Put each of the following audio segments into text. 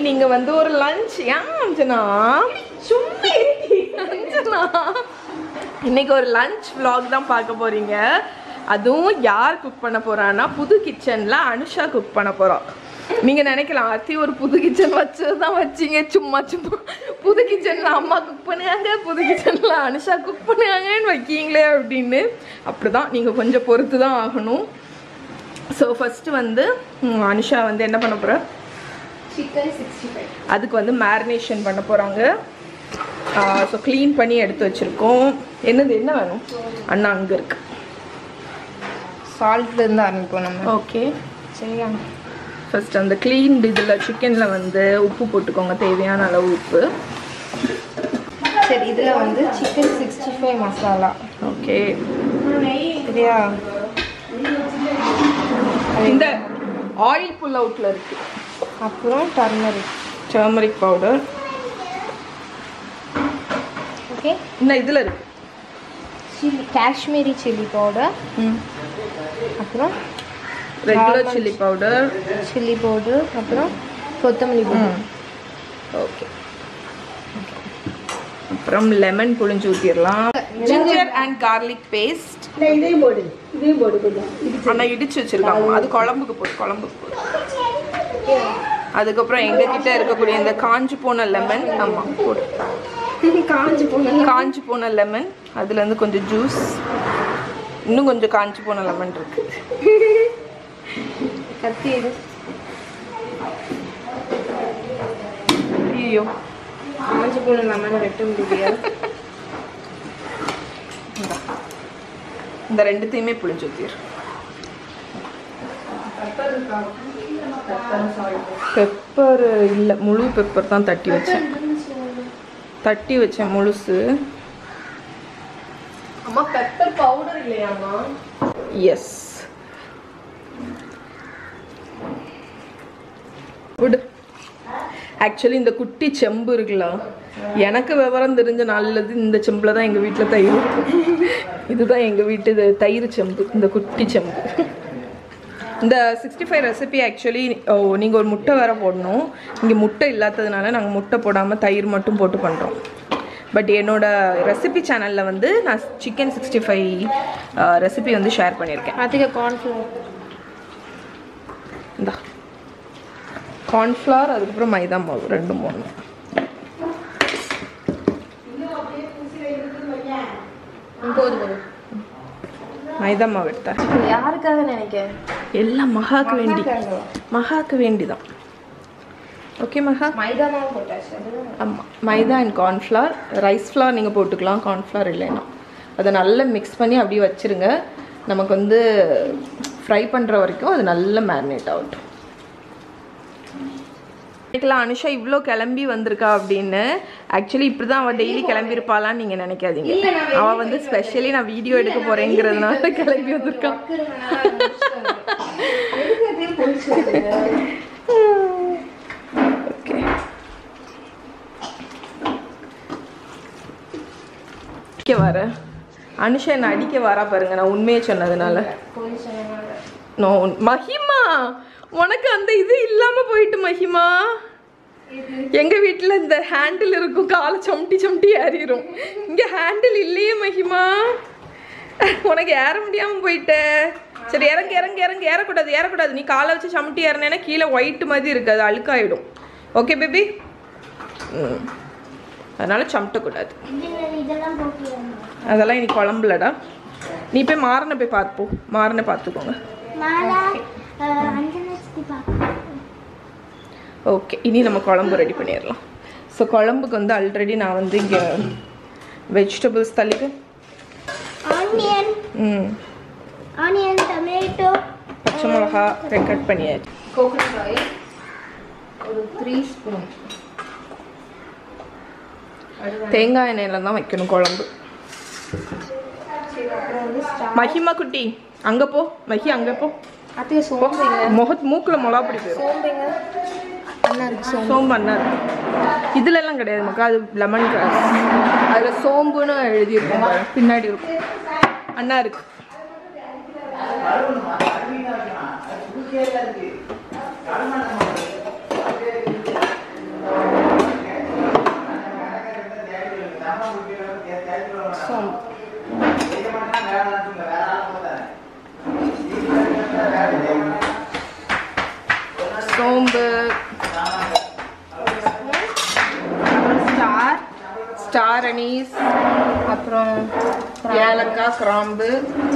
நீங்க வந்து ஒரு லஞ்ச் ஏன் அஞ்சனா சும்மா அஞ்சனா இன்னைக்கு ஒரு லஞ்ச் vlog தான் பார்க்க போறீங்க. அதுவும் யார் குக் பண்ண போறான்னா புது கிச்சன்ல அனுஷா குக் பண்ண போறோம். நீங்க நினைக்கலாம் ஆர்த்தி ஒரு புது கிச்சன் வச்சதுதான் வச்சிங்க சும்மா சும்மா புது கிச்சன்ல அம்மா குக் பண்ணுவாங்க புது கிச்சன்ல அனுஷா குக் பண்ணுவாங்கன்னு வைக்கீங்களே அப்படின்னு. அப்படிதான் நீங்க கொஞ்சம் பொறுத்து தான் ஆகணும். ஸோ ஃபர்ஸ்ட் வந்து அனுஷா வந்து என்ன பண்ண போறா சிக்கன் 65 அதுக்கு வந்து மேரினேஷன் பண்ண போறாங்க. ஸோ க்ளீன் பண்ணி எடுத்து வச்சிருக்கோம். என்ன வேணும் அண்ணா அங்கே இருக்கு. சால்ட்ல இருந்து ஆரம்பிப்போம் நம்ம. ஓகே சரியா? ஃபர்ஸ்ட் அந்த க்ளீன் இதில் சிக்கனில் வந்து உப்பு போட்டுக்கோங்க, தேவையான அளவு உப்பு. சரி, இதில் வந்து சிக்கன் 65 மசாலா. ஓகே சரியா? இந்த ஆயில் புல் அவுட்டில் இருக்கு. அப்புறம் டர்மரிக் பவுடர். ஓகே, இந்த இதில் இருக்கு சில்லி காஷ்மீரி சில்லி பவுடர். அப்புறம் ரெகுலர் சில்லி பவுடர். அப்புறம் கொத்தமல்லி பவுடர். ஓகே, அப்புறம் லெமன் புளிஞ்சு ஊற்றிடலாம். Ginger and garlic paste. இதையும் போடு கொஞ்சம். ஆனால் இடிச்சு வச்சிருக்காங்க, அது குழம்புக்கு போடு. அதுக்கப்புறம் எங்ககிட்ட இருக்கக்கூடிய இந்த காஞ்சு போன லெமன். ஆமாம், போடு. காஞ்சு போன லெமன், அதுலேருந்து கொஞ்சம் ஜூஸ். இன்னும் கொஞ்சம் காஞ்சு போன லெமன் இருக்கு. கத்தி எடு. ஐயோ, காஞ்சு போன லெமனை வெட்ட முடியாது. இந்த ரெண்டுத்தையுமே புளிஞ்சு ஊற்றிடு. பெப்பர் இல்லை, முழு பெப்பர் தான் தட்டி வச்சேன் முழுசு. அம்மா பெப்பர் பவுடர் இல்லையாம்மா? எஸ், விடு. ஆக்சுவலி இந்த குட்டி செம்பு இருக்குல்ல, எனக்கு விவரம் தெரிஞ்ச நல்லது இந்த செம்பில் தான் எங்கள் வீட்டில் தயிர் இருக்கும். இதுதான் எங்கள் வீட்டு தயிர் செம்பு, இந்த குட்டி செம்பு. இந்த 65 ரெசிபி ஆக்சுவலி நீங்கள் ஒரு முட்டை வேறு போடணும். இங்கே முட்டை இல்லாததுனால நாங்கள் முட்டை போடாமல் தயிர் மட்டும் போட்டு பண்ணுறோம். பட் என்னோடய ரெசிபி சேனலில் வந்து நான் சிக்கன் 65 ரெசிபி வந்து ஷேர் பண்ணியிருக்கேன். அதுக்கு கார்ன்ஃப்ளவர். இந்த கார்ன்ஃப்ளவர், அதுக்கப்புறம் மைதா மாவு 2-3. மைதா மாவு எடுத்தா யாருக்காக நினைக்கிறேன்? எல்லாம் மகாக்கு வேண்டிதான். ஓகே மகா, மைதா மாவு போட்டாச்சு. ஆமாம், மைதா அண்ட் கார்ன்ஃப்ளவர். ரைஸ் ஃப்ளவர் நீங்கள் போட்டுக்கலாம், கார்ன்ஃப்ளவர் இல்லைன்னா. அதை நல்லா மிக்ஸ் பண்ணி அப்படியே வச்சுருங்க. நமக்கு வந்து ஃப்ரை பண்ணுற வரைக்கும் அது நல்லா மேரினேட் ஆகட்டும். அனுஷா இவ்வளோ கிளம்பி வந்திருக்கா அப்படின்னு. ஆக்சுவலி இப்படி தான் அவள் டெய்லி கிளம்பியிருப்பாளான்னு நீங்கள் நினைக்காதீங்க. அவள் வந்து ஸ்பெஷலி நான் வீடியோ எடுக்க போகிறேங்கிறதுனால கிளம்பி வந்திருக்கான். ஓகே, அடிக்க வர அனுஷா என்ன அடிக்க வரா பாருங்க, நான் உண்மையை சொன்னதுனால. நோ மஹிமா, உனக்கு அந்த இது இல்லாம போயிட்டு மஹிமா. எங்க வீட்டுல இந்த ஹேண்டில் இருக்கும், காலை சமட்டி ஏறிடும். இங்க ஹேண்டில் இல்லையே மஹிமா, உனக்கு ஏற முடியாம போயிட்ட. சரி, ஏறக்கூடாது. நீ காலை வச்சு சமட்டி ஏறினேன்னா கீழே ஒயிட் மாதிரி இருக்கு, அது அழுக்காயிடும். Okay baby? அதனால சமட்டக்கூடாது. அதெல்லாம் இன்னைக்கு குழம்புலடா. நீ போய் மாறனை போய் பார்த்துக்கோங்க. ஓகே, இனி நம்ம குழம்பு ரெடி பண்ணிடலாம். ஸோ குழம்புக்கு வந்து ஆல்ரெடி நான் வந்து இங்கே வெஜிடபிள்ஸ் தள்ளிட்டு ஆனியன் டொமேட்டோ பச்சை மிளகா கட் பண்ணியாச்சு. கோகனட் ஆயில் ஒரு 3 ஸ்பூன். தேங்காய் எண்ணெயில் தான் வைக்கணும் குழம்பு. மஹிமா குட்டி அங்கே போ, அங்கே போ. அதுக்கு சோம்புங்க, மூக்கில் மிளகா பிடி போயிடும். சோம்புங்க. அண்ணா இருக்கு சோம்பு. அண்ணா இருக்கு, இதுலலாம் கிடையாது மக்கா, அது லெமன் கிராஸ். அதில் சோம்புன்னு எழுதியிருக்கோம், பின்னாடி இருக்கும். அண்ணா இருக்கு. சோம்பு, ஸ்டார் அனீஸ், அப்புறம் ஏலக்காய், கிராம்பு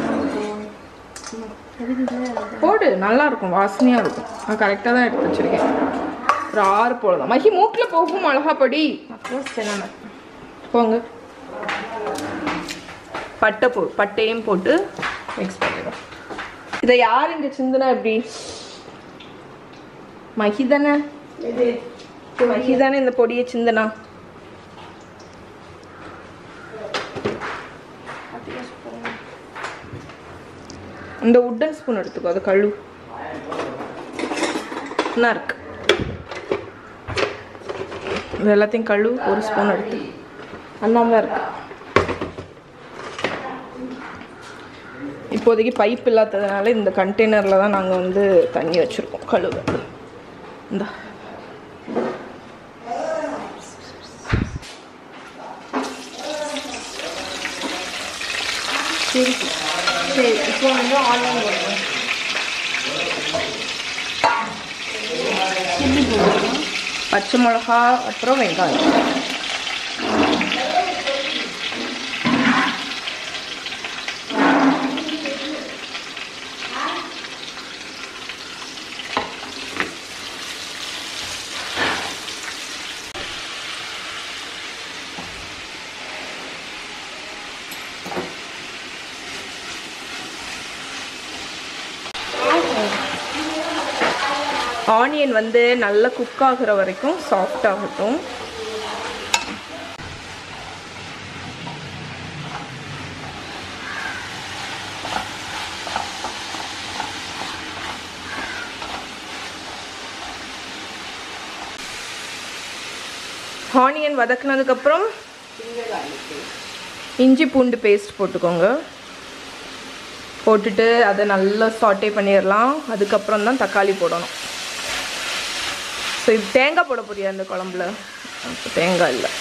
போடு. நல்லா இருக்கும், வாசனையா இருக்கும். நான் கரெக்டாக தான் எடுத்து வச்சிருக்கேன். ஒரு 6 போடலாம். மகி மூக்கில் போகும் மிளகா பொடி. அப்புறம் போங்க. பட்டையும் போட்டு மிக்ஸ் பண்ணிடுவோம். இதை யார் இங்கே சிந்துனா எப்படி? மகி தானே இந்த பொடியை சிந்தனா. இந்த உட்டன் ஸ்பூன் எடுத்துக்கோ, அது கழு என்ன இருக்கு. இது எல்லாத்தையும் கழு. ஒரு ஸ்பூன் எடுத்து அண்ணாம இருக்கு. இப்போதைக்கு பைப் இல்லாததுனால இந்த கண்டெய்னரில் தான் நாங்கள் வந்து தண்ணி வச்சுருக்கோம் கழுவ. இந்த சரி சரி, இப்போ வந்து ஆனியன் போடுவோம். சில்லி போடுவோம், பச்சை மிளகா, அப்புறம் வெங்காயம். ஆனியன் வந்து நல்லா குக் ஆகுற வரைக்கும் சாஃப்ட் ஆகட்டும். ஆனியன் வதக்குனதுக்கப்புறம் இஞ்சி பூண்டு பேஸ்ட் போட்டுக்கோங்க. போட்டுட்டு அதை நல்லா சாட்டே பண்ணிடலாம். அதுக்கப்புறம் தான் தக்காளி போடணும். ஸோ இது தேங்காய் போட போறியா இந்த குழம்புல? தேங்காய் இல்லை.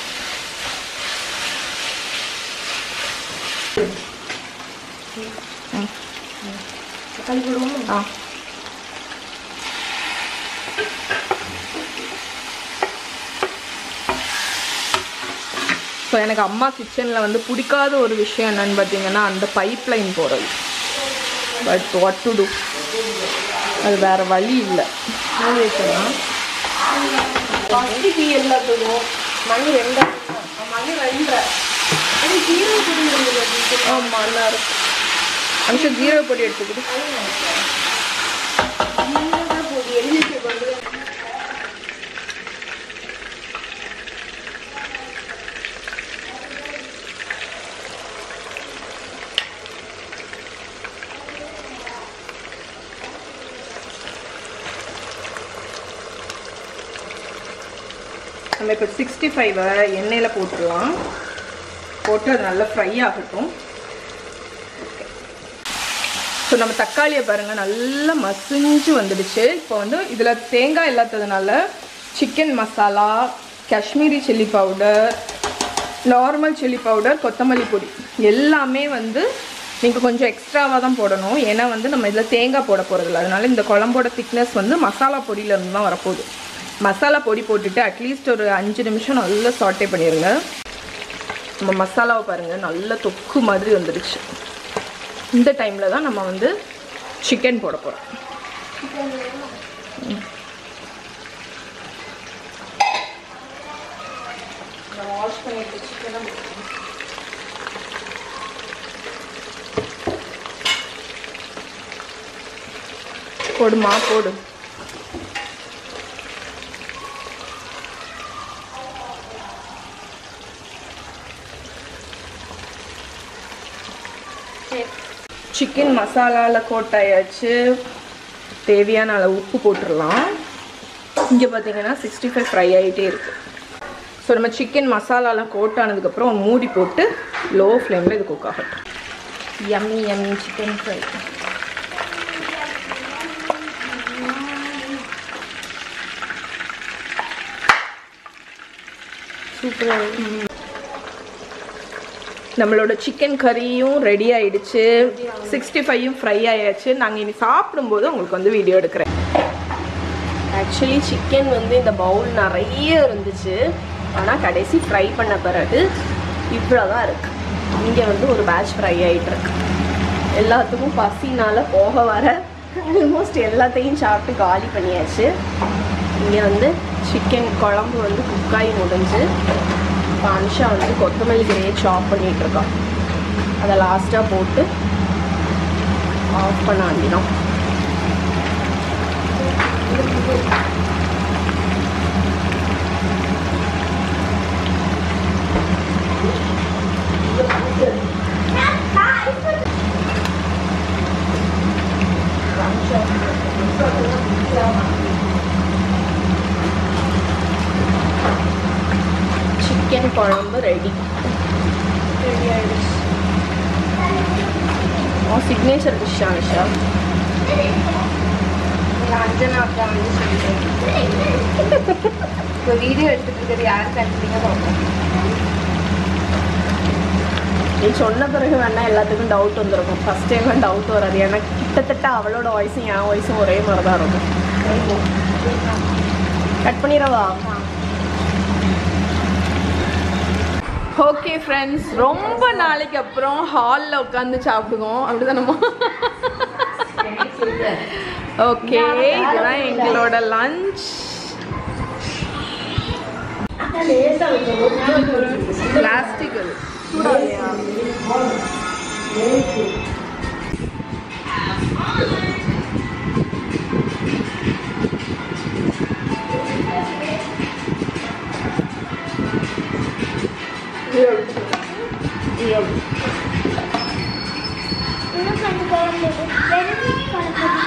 தக்காளி போடுவோம். ஸோ எனக்கு அம்மா கிச்சனில் வந்து பிடிக்காத ஒரு விஷயம் என்னன்னு பார்த்தீங்கன்னா அந்த பைப் லைன் போடுறது. பட் வாட் டு டூ, அது வேறு வழி இல்லை. மூடி வச்சோம்னா ஃபஸ்ட்டு எல்லாத்துக்கும் மணி 2 மணி 2. ஆமாம், நல்லா இருக்கும். அனுஷா ஜீரோ பொடி எடுத்துக்கிட்டு நம்ம இப்போ 65 எண்ணெயில் போட்டுடலாம். போட்டு அது நல்லா ஃப்ரை ஆகட்டும். ஸோ நம்ம தக்காளியை பாருங்கள் நல்லா மசிஞ்சு வந்துடுச்சு. இப்போ வந்து இதில் தேங்காய் இல்லாததுனால chicken masala, Kashmiri chilli powder, normal chilli powder, கொத்தமல்லி பொடி எல்லாமே வந்து நீங்கள் கொஞ்சம் எக்ஸ்ட்ராவாக தான் போடணும். ஏன்னா வந்து நம்ம இதில் தேங்காய் போட போகிறதில்ல. அதனால இந்த குழம்போட திக்னஸ் வந்து மசாலா பொடியிலேருந்து தான் வரப்போகுது. மசாலா பொடி போட்டுட்டு அட்லீஸ்ட் ஒரு 5 நிமிஷம் நல்லா சாட்டே பண்ணிடுங்க. நம்ம மசாலாவை பாருங்கள் நல்லா தொக்கு மாதிரி வந்துடுச்சு. இந்த டைமில் தான் நம்ம வந்து சிக்கன் போட போகிறோம். வாஷ் பண்ணிட்டு சிக்கனை போடுமா, போடு. சிக்கன் மசாலாவில் கோட்டாயாச்சு. தேவையான அளவு உப்பு போட்டுடலாம். இங்கே பார்த்தீங்கன்னா 65 ஃப்ரை ஆகிட்டே இருக்குது. ஸோ நம்ம சிக்கன் மசாலாவில் கோட் ஆனதுக்கப்புறம் மூடி போட்டு லோ ஃப்ளேமில் இது குக் ஆகட்டும். Yummy yummy chicken fry. சூப்பராக. நம்மளோட சிக்கன் கறியும் ரெடி ஆயிடுச்சு. 65யும் ஃப்ரை ஆயாச்சு. நாங்கள் இனி சாப்பிடும்போது உங்களுக்கு வந்து வீடியோ எடுக்கிறேன். ஆக்சுவலி சிக்கன் வந்து இந்த பவுல் நிறைய இருந்துச்சு, ஆனால் கடைசி ஃப்ரை பண்ண பிறகு இவ்வளோதான் இருக்குது. இங்கே வந்து ஒரு பேட்ச் ஃப்ரை ஆகிட்டுருக்கு. எல்லாத்துக்கும் பசினால் போக வர ஆல்மோஸ்ட் எல்லாத்தையும் சாப்பிட்டு காலி பண்ணியாச்சு. இங்கே வந்து சிக்கன் குழம்பு வந்து குக்காய் முடிஞ்சு இப்போ அனுஷா வந்து கொத்தமல்லி கிரையை சாப் பண்ணிகிட்ருக்கான். அதை லாஸ்ட்டாக போட்டு ஆஃப் பண்ண வேண்டினோம். சிக்கன் குழம்பு ரெடி ஆயிடுச்சு. Signature dish Anusha. அஞ்சனா அக்கா வந்து சொல்லிட்டேன். இப்போ வீடியோ எடுத்துட்டு இருக்கிறது யார் கண்டிப்பாக பார்ப்போம். நீ சொன்ன பிறகு வேணா எல்லாத்துக்கும் டவுட் வந்துருக்கும். ஃபர்ஸ்ட் டைம் டவுட் வராது. எனக்கு கிட்டத்தட்ட அவளோட வாய்ஸும் என் வாய்ஸும் ஒரே மாதிரி தான் இருக்கும். கட் பண்ணிடவா? ஓகே ஃப்ரெண்ட்ஸ், ரொம்ப நாளைக்கு அப்புறம் ஹாலில் உட்காந்து சாப்பிடுவோம். அப்படிதானம்மா? ஓகே, இதுதான் எங்களோட லஞ்ச். பிளாஸ்டிக் சூடாலையா? இன்னும் கொஞ்சம் குழம்பு